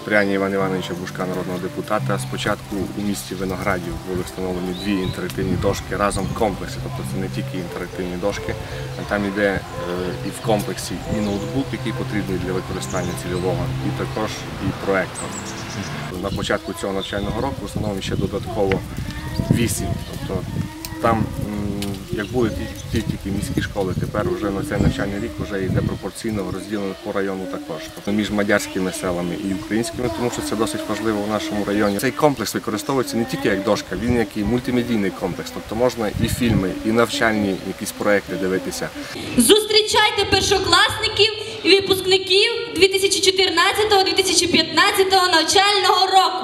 сприяння Івана Івановича Бужка, народного депутата. Спочатку у місті Виноградів були встановлені 2 інтерактивні дошки разом в комплексі, тобто це не тільки інтерактивні дошки, а там йде і в комплексі і ноутбук, який потрібний для використання цільового, і також і проектор. На початку цього навчального року встановлені ще додатково 8, тобто там, як були тільки міські школи, тепер вже на цей навчальний рік вже йде пропорційно розділено по району також. Тобто між мадярськими селами і українськими, тому що це досить важливо в нашому районі. Цей комплекс використовується не тільки як дошка, він як і мультимедійний комплекс. Тобто можна і фільми, і навчальні якісь проекти дивитися. Зустрічайте першокласників і випускників 2014-2015 навчального року.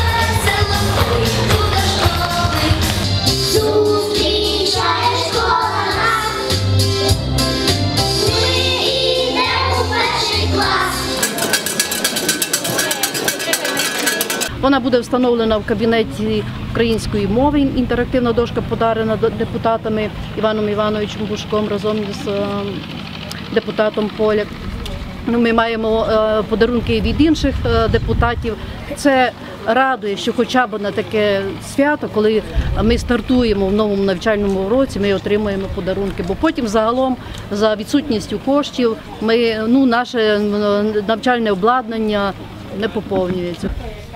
Вона буде встановлена в кабінеті української мови. Інтерактивна дошка подарена депутатами Іваном Івановичем Бужком разом з депутатом Поляк. Ми маємо подарунки від інших депутатів. Це радує, що хоча б на таке свято, коли ми стартуємо в новому навчальному році, ми отримуємо подарунки. Бо потім загалом за відсутністю коштів наше навчальне обладнання не поповнюється.